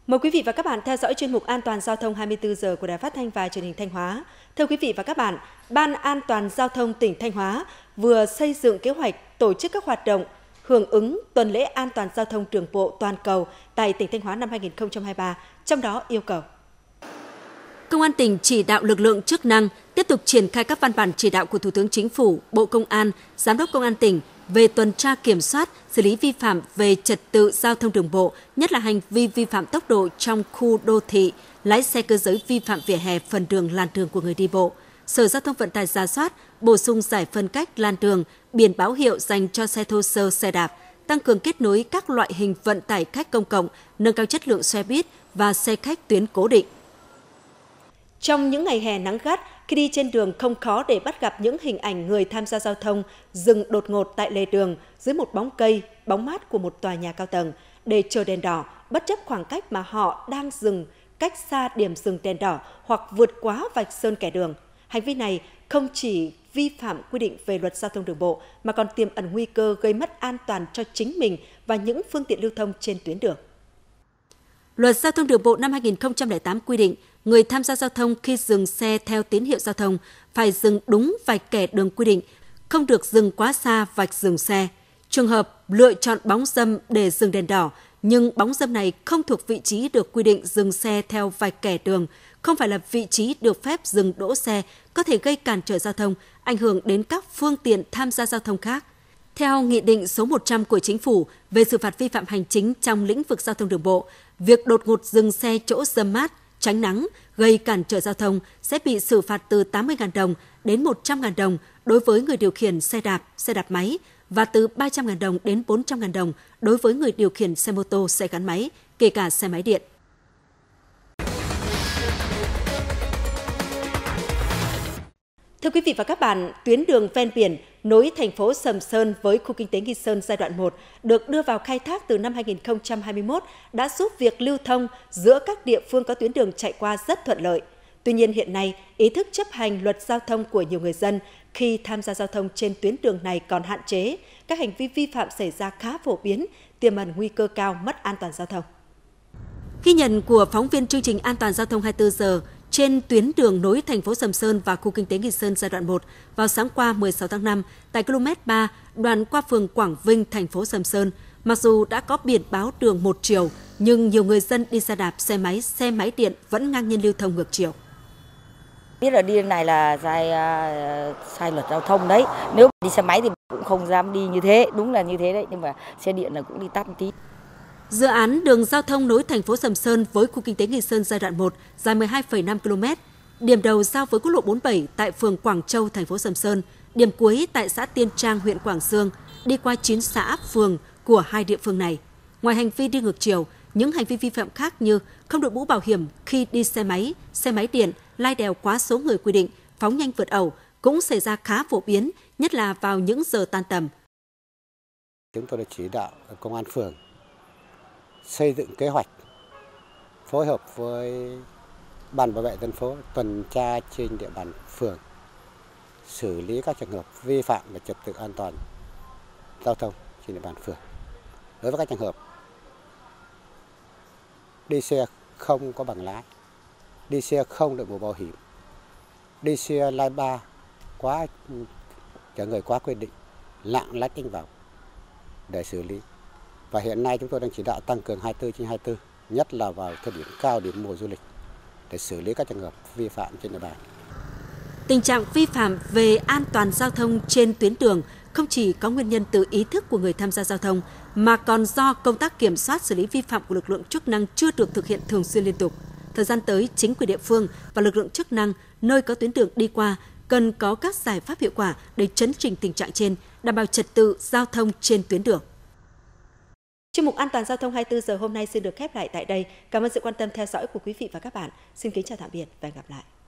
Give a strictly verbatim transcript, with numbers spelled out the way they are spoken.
Mời quý vị và các bạn theo dõi chuyên mục An toàn giao thông hai mươi tư giờ của Đài Phát thanh và Truyền hình Thanh Hóa. Thưa quý vị và các bạn, Ban An toàn giao thông tỉnh Thanh Hóa vừa xây dựng kế hoạch tổ chức các hoạt động hưởng ứng tuần lễ an toàn giao thông đường bộ toàn cầu tại tỉnh Thanh Hóa năm hai nghìn không trăm hai mươi ba, trong đó yêu cầu Công an tỉnh chỉ đạo lực lượng chức năng tiếp tục triển khai các văn bản chỉ đạo của Thủ tướng Chính phủ, Bộ Công an, Giám đốc Công an tỉnh về tuần tra kiểm soát, xử lý vi phạm về trật tự giao thông đường bộ, nhất là hành vi vi phạm tốc độ trong khu đô thị, lái xe cơ giới vi phạm vỉa hè, phần đường, làn đường của người đi bộ. Sở Giao thông Vận tải rà soát, bổ sung giải phân cách làn đường, biển báo hiệu dành cho xe thô sơ, xe đạp, tăng cường kết nối các loại hình vận tải khách công cộng, nâng cao chất lượng xe buýt và xe khách tuyến cố định. Trong những ngày hè nắng gắt, khi đi trên đường không khó để bắt gặp những hình ảnh người tham gia giao thông dừng đột ngột tại lề đường dưới một bóng cây, bóng mát của một tòa nhà cao tầng để chờ đèn đỏ, bất chấp khoảng cách mà họ đang dừng cách xa điểm dừng đèn đỏ hoặc vượt quá vạch sơn kẻ đường. Hành vi này không chỉ vi phạm quy định về luật giao thông đường bộ mà còn tiềm ẩn nguy cơ gây mất an toàn cho chính mình và những phương tiện lưu thông trên tuyến đường. Luật Giao thông đường bộ năm hai nghìn không trăm lẻ tám quy định, người tham gia giao thông khi dừng xe theo tín hiệu giao thông phải dừng đúng vạch kẻ đường quy định, không được dừng quá xa vạch dừng xe. Trường hợp lựa chọn bóng râm để dừng đèn đỏ, nhưng bóng râm này không thuộc vị trí được quy định dừng xe theo vạch kẻ đường, không phải là vị trí được phép dừng đỗ xe, có thể gây cản trở giao thông, ảnh hưởng đến các phương tiện tham gia giao thông khác. Theo Nghị định số một trăm của Chính phủ về xử phạt vi phạm hành chính trong lĩnh vực giao thông đường bộ, việc đột ngột dừng xe chỗ râm mát, tránh nắng, gây cản trở giao thông sẽ bị xử phạt từ tám mươi nghìn đồng đến một trăm nghìn đồng đối với người điều khiển xe đạp, xe đạp máy và từ ba trăm nghìn đồng đến bốn trăm nghìn đồng đối với người điều khiển xe mô tô, xe gắn máy, kể cả xe máy điện. Thưa quý vị và các bạn, tuyến đường ven biển nối thành phố Sầm Sơn với khu kinh tế Nghi Sơn giai đoạn một được đưa vào khai thác từ năm hai nghìn không trăm hai mươi mốt đã giúp việc lưu thông giữa các địa phương có tuyến đường chạy qua rất thuận lợi. Tuy nhiên hiện nay, ý thức chấp hành luật giao thông của nhiều người dân khi tham gia giao thông trên tuyến đường này còn hạn chế, các hành vi vi phạm xảy ra khá phổ biến, tiềm ẩn nguy cơ cao mất an toàn giao thông. Ghi nhận của phóng viên chương trình An toàn giao thông hai mươi tư giờ, trên tuyến đường nối thành phố Sầm Sơn và khu kinh tế Nghi Sơn giai đoạn một, vào sáng qua mười sáu tháng năm, tại km ba, đoạn qua phường Quảng Vinh, thành phố Sầm Sơn, mặc dù đã có biển báo đường một chiều, nhưng nhiều người dân đi xe đạp, xe máy, xe máy điện vẫn ngang nhiên lưu thông ngược chiều. Biết là đi này là sai, sai luật giao thông đấy. Nếu đi xe máy thì cũng không dám đi như thế, đúng là như thế đấy, nhưng mà xe điện là cũng đi tắt một tí. Dự án đường giao thông nối thành phố Sầm Sơn với khu kinh tế Nghi Sơn giai đoạn một dài mười hai phẩy năm ki lô mét, điểm đầu giao với quốc lộ bốn mươi bảy tại phường Quảng Châu, thành phố Sầm Sơn, điểm cuối tại xã Tiên Trang, huyện Quảng Xương, đi qua chín xã, phường của hai địa phương này. Ngoài hành vi đi ngược chiều, những hành vi vi phạm khác như không đội mũ bảo hiểm khi đi xe máy, xe máy điện, lai đèo quá số người quy định, phóng nhanh vượt ẩu cũng xảy ra khá phổ biến, nhất là vào những giờ tan tầm. Chúng tôi đã chỉ đạo công an phường xây dựng kế hoạch phối hợp với ban bảo vệ dân phố tuần tra trên địa bàn phường, xử lý các trường hợp vi phạm về trật tự an toàn giao thông trên địa bàn phường. Đối với các trường hợp đi xe không có bằng lái, đi xe không đội mũ bảo hiểm, đi xe lai ba quá chở người quá quy định, lạng lách đánh võng để xử lý. Và hiện nay chúng tôi đang chỉ đạo tăng cường hai mươi tư trên hai mươi tư, nhất là vào thời điểm cao điểm mùa du lịch để xử lý các trường hợp vi phạm trên địa bàn. Tình trạng vi phạm về an toàn giao thông trên tuyến đường không chỉ có nguyên nhân từ ý thức của người tham gia giao thông mà còn do công tác kiểm soát xử lý vi phạm của lực lượng chức năng chưa được thực hiện thường xuyên liên tục. Thời gian tới, chính quyền địa phương và lực lượng chức năng nơi có tuyến đường đi qua cần có các giải pháp hiệu quả để chấn chỉnh tình trạng trên, đảm bảo trật tự giao thông trên tuyến đường. Chuyên mục An toàn giao thông hai mươi tư giờ hôm nay xin được khép lại tại đây. Cảm ơn sự quan tâm theo dõi của quý vị và các bạn. Xin kính chào tạm biệt và hẹn gặp lại.